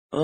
Të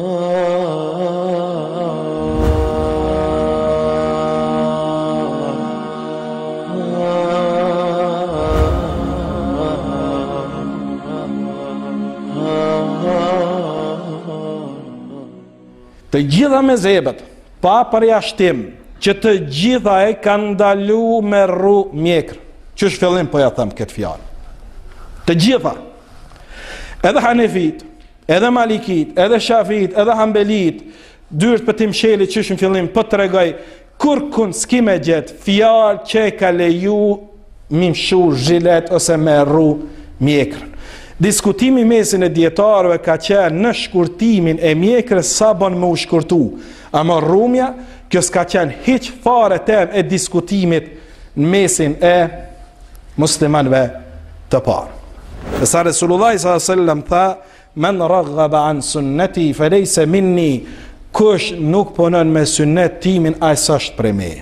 gjitha mezhebet, pa përjashtim, që të gjitha e kanë ndalu me rru mjekër. Qysh fillim po ja them këtë fjalë. Të gjitha. Edhe Hanefit, edhe Malikit, edhe Shafit, edhe Hanbelit, dyrt për tim shelit qysh në fillim, po të regoj, kur kun s'ki me gjetë fjalë që ka leju mi mshu zhilet ose me rru mjekër. Diskutimi mesin e dietarëve ka qenë në shkurtimin e mjekrës sa bon me u shkurtu. Ama rrumja, kjo s'ka qenë hiq fare tem e diskutimit në mesin e muslimanve të parë. Dhe sa Resulullah s.a.s. tha, men raghaba an sunneti felejse minni, kush nuk punon me sunnet timin, aj s'është prej me.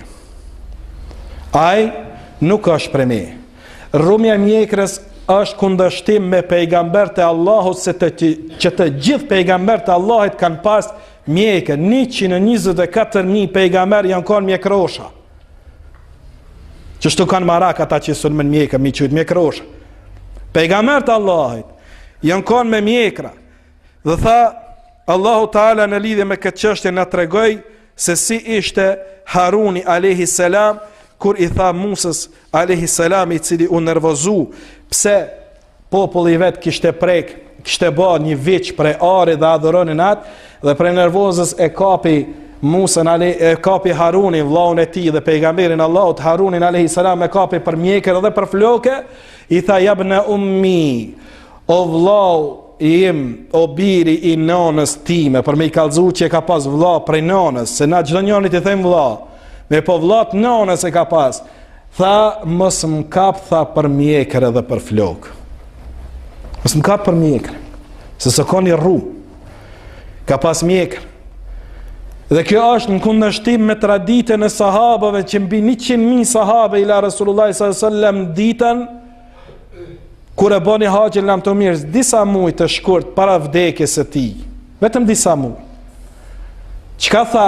Aj nuk është prej me. Rrumja mjekrës është kundërshtim me pejgambert e Allahut, që të gjithë pejgambert e Allahut kanë pas mjekër. 124.000 pejgamber janë kanë mjekrosha. Qështu kanë marak ata që sulmen mjekër, mi qytë mjekrosha. Pejgambert e Allahut janë kanë me mjekra. Dhe tha, Allahu Teala në lidhje me këtë çështje na tregoi se si ishte Haruni alayhi salam kur i tha Musës alayhi salam, i cili u nervozu pse populli i vet kishte bë një veç prej ari dhe adhuronin atë, dhe prej nervozës e kapi Musën e kapi Harunin, vllaun e tij dhe pejgamberin Allahut Harunin alayhi salam, e kapi për mjekër dhe për floke, i tha jabna ummi, o vllau im, o biri i nonës time, për me i kallëzu që e ka pas vlla prej nonës, se na çdo njëri i them vlla, me po vllat nonës e ka pas. Tha, mos më kap, tha, për mjekër edhe për flok. Mos më kap për mjekër, se së koni rru, ka pas mjekër. Dhe kjo është në kundërshtim me traditën e sahabëve, që mbi 100.000 sahabe ila Resulullah s.a.s. ditën, kur e boni haxhin lam të mirës, disa muaj të shkurt para vdekjes së tij, vetëm disa muaj. Çka tha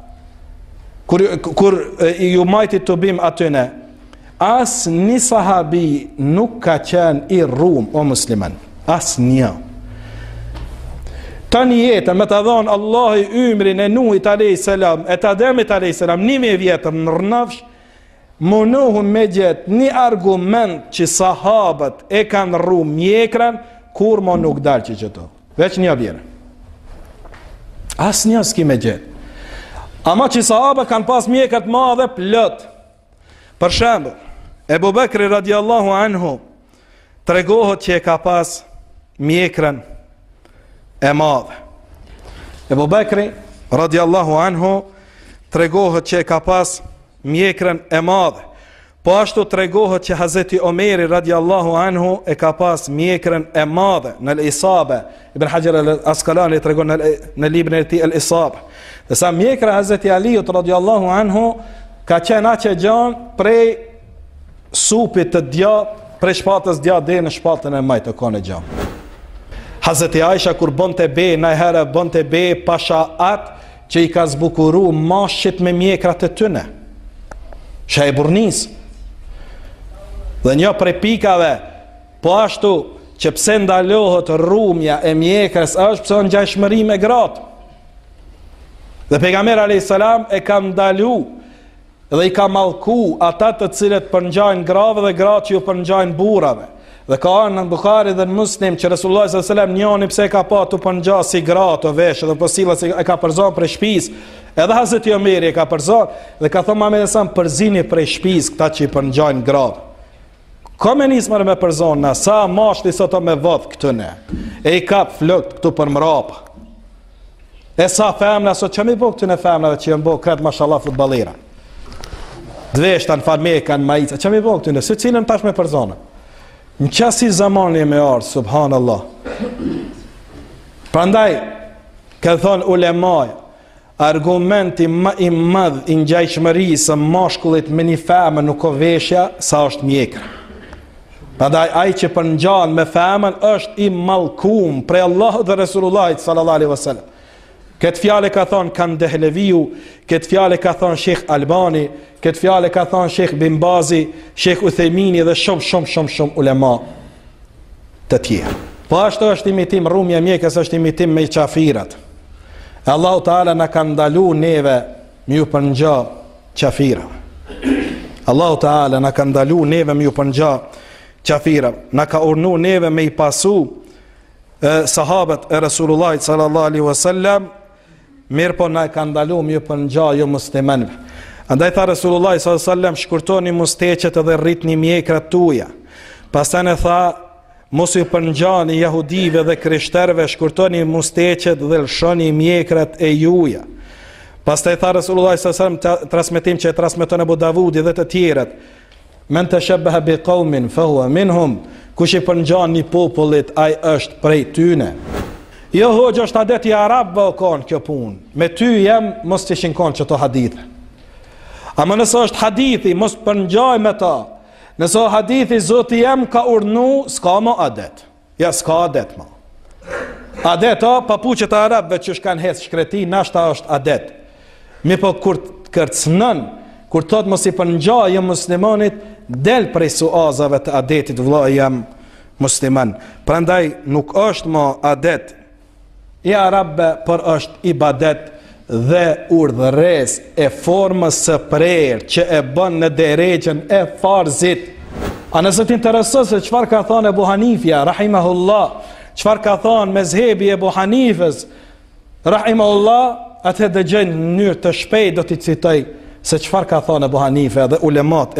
kur ju majti të bim atyne? As një sahabi nuk ka qenë i rrum, o musliman, as një. Tani jetën me të dhonë Allahi ymrin e Nuhit a.s. e të Ademit a.s. 1.000 vjetër në rënafsh, munohun me gjithë një argument që sahabët e kanë rru mjekrën, kur mo nuk dalë që qëto. Veç një vjerë. As një s'ki me gjithë. Ama që sahabët kanë pas mjekrët ma dhe plët. Për shembull, Ebu Bekri radiallahu anhu tregohet që e ka pas mjekrën e madhe. Ebu Bekri radiallahu anhu tregohet që e ka pas mjekrën e madhe. Po ashtu tregohet që Hazreti Omeri radiallahu anhu e ka pas mjekrën e madhe në l'Isabe. Ibn Hajar al-Asqalani tregon në librin e tij al-Isabe. Dhe sa mjekra Hazreti Aliut radiallahu anhu ka qenë aqe gjanë prej supit të djatë, prej shpatës djatë dhe në shpatën e majtë të kone gjanë. Hazreti Aisha kur bon të be, na herë bon të be pasha atë që i ka zbukuru mashit me mjekrat e tyne. Shë e burnis. Dhe një prej pikave, po ashtu që pse ndalohet rrumja e mjekrës, është pse në gjashmëri me gratë. Dhe pejgamberi alayhis salam e ka ndalu dhe i ka mallku ata të cilët përngjajnë grave dhe gratë që ju përngjajnë burrave. Dhe ka anë në Bukhari dhe në Muslim që Resulullah s.a.s. njëni pse ka pa të përngja si gratë o veshë dhe pësila si e ka përzon prej shpis, edhe Hazreti Omeri e ka përzon, dhe ka thonë Muhamedi sa përzini prej shpis këta që i përngjajnë grave. Ka me nismër me përzon na, sa mashti sot o me vodh këtëne, e i kap flot këtu për mrapa. E sa femna, sot që mi bo këtëne femna dhe që jënë bo kretë mashallah futbalira. Dveshtan, farmekan, majica, që mi bo këtëne, së cilën tash me përzonë. Në qasi zamani me ardhë, subhanallah. Prandaj, ka thonë ulemaj, argumenti ma i madh i ngjajshmërisë mashkullit me një femër nuk o veshja, sa është mjekra. Prandaj ai që përngjan me femën është i mallkum prej Allahut dhe Resulullahit sallallahu alaihi wasallam. Këtë fjalë ka thonë Kandehleviu, këtë fjalë ka thonë Sheikh Albani, këtë fjalë ka thonë Sheikh Bin Bazi, Sheikh Uthemini dhe shumë ulema të tjerë. Po ashtu është imitim rrumja mjekës, është imitim me qafirat. Allahu Teala na ka ndalu neve me ju përngja qafirave. Allahu Teala na ka ndalu neve me ju përngja qafirave. Na ka urnu neve me I pasu sahabët e Resulullahit sallallahu alaihi wasallam, mirë po na ka ndalu me ju përngja jo muslimanëve. Andaj tha Resulullahi sallallahu alaihi wasallam, shkurtoni musteqet dhe rritni mjekrat tuaja. Pastaj ne tha, mos ju përngjani jahudive dhe krishterëve, shkurtoni musteqet dhe lshoni mjekrat e juaja. Pastaj tha Resulullahi sallallahu alaihi wasallam, transmetim që e transmeton Abu Davudi dhe të tjerët, men tashabbaha bi qaumin fa huwa minhum, kush I përngjan një popullit, ai është prej tyne. Jo hoxha është adet I arabëve o kanë kjo punë. Me ty jam mos të ishin kanë qëto hadithe. Ama nëse është hadithi, mos përngjaj me ta. Nëse hadithi Zoti jam ka urnu, s'ka ma adet. Ja, s'ka adet ma. Adet o, papuqet e arabëve që shkan hes shkreti, nashta është adet. Mi po kur të kërcnën, kur thot mos I përngjaj jam muslimanit, del prej suazave të adetit, vëlla jam musliman. Prandaj nuk është ma adet I arabëve, por është ibadet dhe urdhëres e formës së prerë që e bën në deregjën e farzit. A nëse t'intereson se çfarë ka thënë Ebu Hanifja, rahimahullah, çfarë ka thënë mezhebi Ebu Hanifës, rahimahullah, atë dëgjoj në mënyrë të shpejtë do t'i citoj se çfarë ka thënë Ebu Hanife dhe ulemat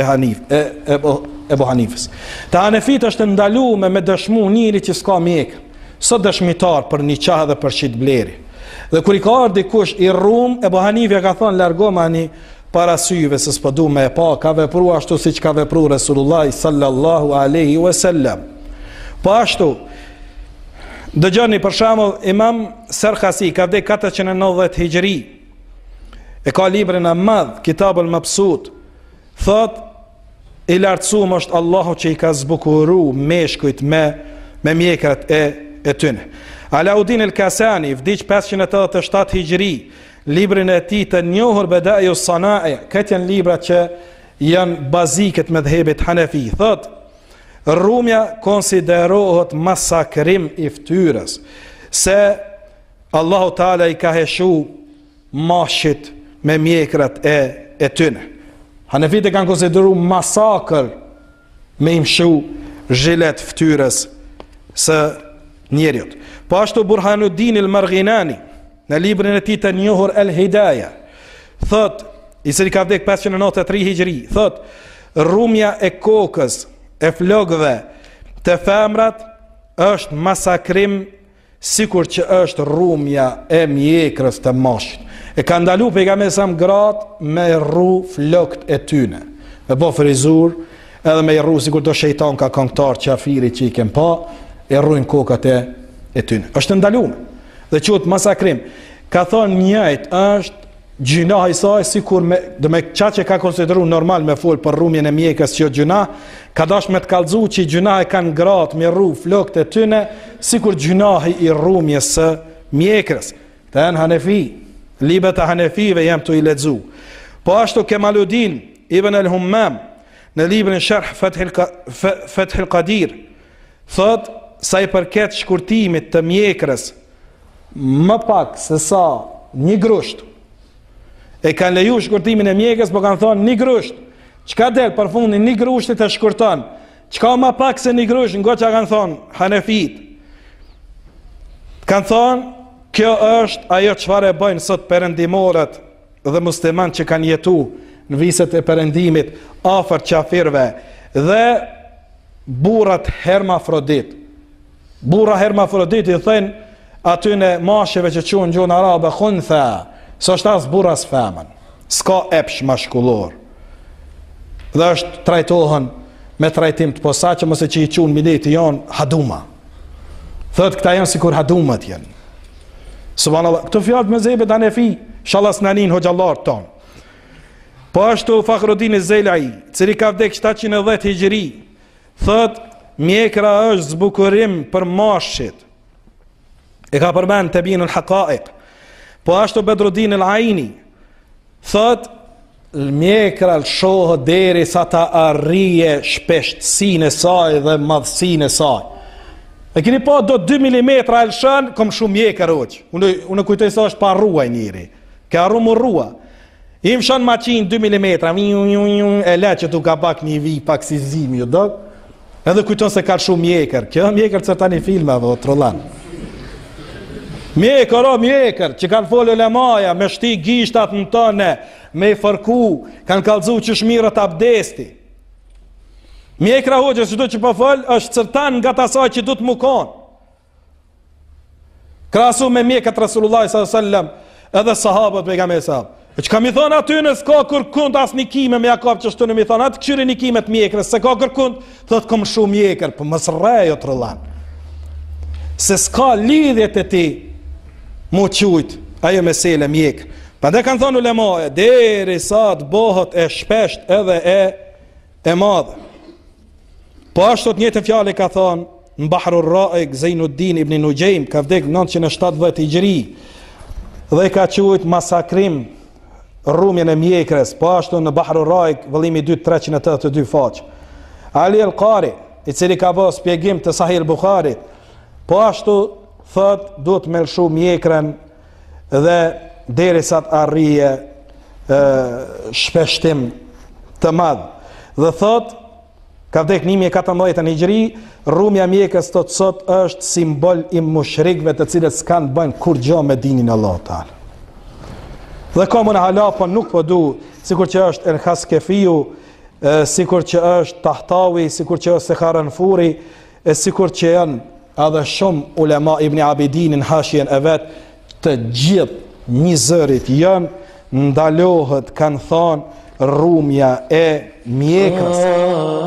Ebu Hanifës. Te Hanefit është ndaluar me dëshmu njëri që s'ka mjek, sot dëshmitar për një qahë dhe për shit bleri. Dhe kur I ka ardhur dikush I rrum, Ebu Hanifja ka thonë largomani para syve se s'po du me e pa, ka vepruar ashtu siç ka vepruar Resulullah sallallahu alaihi wasallam. Po ashtu dëgjoni për shembull Imam Sarkhasi ka vdek 490 Hijri. E ka librin e madh Kitabul Mabsut. Thot I lartësuar është Allahu që I ka zbukuru meshkujt me mjekrat e tyne. Alaudin el-Kasani, vdiq 587 Hijri, librin e tij të njohur Badai'us Sana'i, këtë janë libra që janë baziket me dhebit Hanefi. Thot, rrumja konsiderohet masakrim I ftyrës, se Allahu Teala I ka heshu mashit me mjekrat e tyne. Hanefit e kanë konsideru masakër me imshu zhilet ftyrës së njerëzit. Po ashtu Burhanuddin el-Marghinani në librin e tij të njohur El-Hidaya thot, I cili ka vdek 593 Hijri, thot, rrumja e kokës, e flokëve të femrat është masakrim sikur që është rrumja e mjekrës të mashit. E ka ndalu pejgamberi sa gratë me rru flokët e tyne, me bo frizur, edhe me rru sikur do shejtan ka këngëtar qafiri që I kem pa, e rrujnë kokat e tyne. Është ndaluar dhe quhet masakrim. Ka thonë njëjt është gjuna I saj sikur do me çka që ka konsideruar normal me fol për rrumjen e mjekës që gjuna, ka dash me të kallëzu që gjuna e kanë gratë me rru flokët e tyne sikur gjunahi I rrumjes së mjekrës. Të janë Hanefi, librat e Hanefive jam të I lexu. Po ashtu Kemaluddin Ibn al-Hummam në librin Sharh Fathul Qadir thot, sa I përket shkurtimit të mjekrës, më pak se sa një grusht. E kanë leju shkurtimin e mjekës, po kanë thonë një grusht. Çka del për fundin një grushtit e shkurton? Çka më pak se një grusht, ngoça kanë thonë Hanefit. Kanë thonë, kjo është ajo çfarë e bëjnë sot perëndimorët dhe muslimanët që kanë jetuar në viset e perëndimit afër qafirëve dhe burrat hermafrodit. Burra hermafrodit I thënë atyne masheve që quhen gjuhën arabe khuntha, s'është as burra as femën. S'ka epsh mashkullor. Dhe është trajtohen me trajtim të posaçëm ose që I quhen mileti janë haduma. Thot këta janë sikur hadumat janë. Subhanallah, këto fjalë me zebet Hanefi, inshallah s'nanin hoxhallar ton. Po ashtu Fakhruddin el-Zeilai, cili ka vdek 710 Hijri, thot mjekra është zbukurim për mashit. E ka përmend Tabinul Haqa'iq. Po ashtu Bedruddin el-Aini thot mjekra lshohët deri sa ta arrije shpeshtësinë e saj dhe madhësinë e saj. E keni pa do 2 mm lshën, kom shumë mjekër hoq. Unë kujtoj sa është pa ruaj njëri. Ke arru më rrua. Im shën maqin 2 mm, e le që tu ka pak një vi, pak si zimi, ju do? Edhe kujton se ka shumë mjekër. Kjo mjekër që ta një filmave, o trollan. Mjekër, o mjekër, që kanë folë lemaja, me shti gishtat në tëne, me i fërku, kanë kalzu që shmirët abdesti. Mjekra hoqës që do që po folë, është cërtan nga ta saj që du të mukon. Krasu me mjekët Rasulullah s.a.s. edhe sahabët me game sahabë. E që kam i thonë aty në s'ka kërkund as një kime me jakab që shtu në mi thonë, atë këshyri një kimet mjekrës, se ka kërkund, thëtë kom shumë mjekër, për mësë rejo të rëllan. Se s'ka lidhjet e ti, mu qujt, ajo mesele mjekër. Pa dhe kanë thonë ulemaje, deri sa të bohët e shpesht edhe e madhe. Po ashtu të njëtë fjale ka thonë, në Bahrur Raik, Zejnuddin ibn Nujejm, ka vdek 970 Hijri, dhe ka qujt masakrim rrumjen e mjekrës, po ashtu në Bahrur Raik, vëllimi 382 faqë. Ali el-Qari, i cili ka bërë spjegim të Sahih al-Bukharit, po ashtu thot duhet me lshu mjekrën dhe derisa të arrije shpeshtim të madh. Dhe thot ka vdek 1014 Hijri, rrumja mjekës të sot është simbol i mushrikëve të cilët s'kan bën kur gjë me dinin e Allahut Teala. Dhe ka më në hala, po nuk po du, sikur që është El Haskefiu, sikur që është Tahtawi, sikur që është Sekharan Furi, sikur që janë edhe shumë ulema Ibn Abidinin hashjen e vetë, të gjithë një zërit janë, ndalohet, kanë thonë, rrumja e mjekës.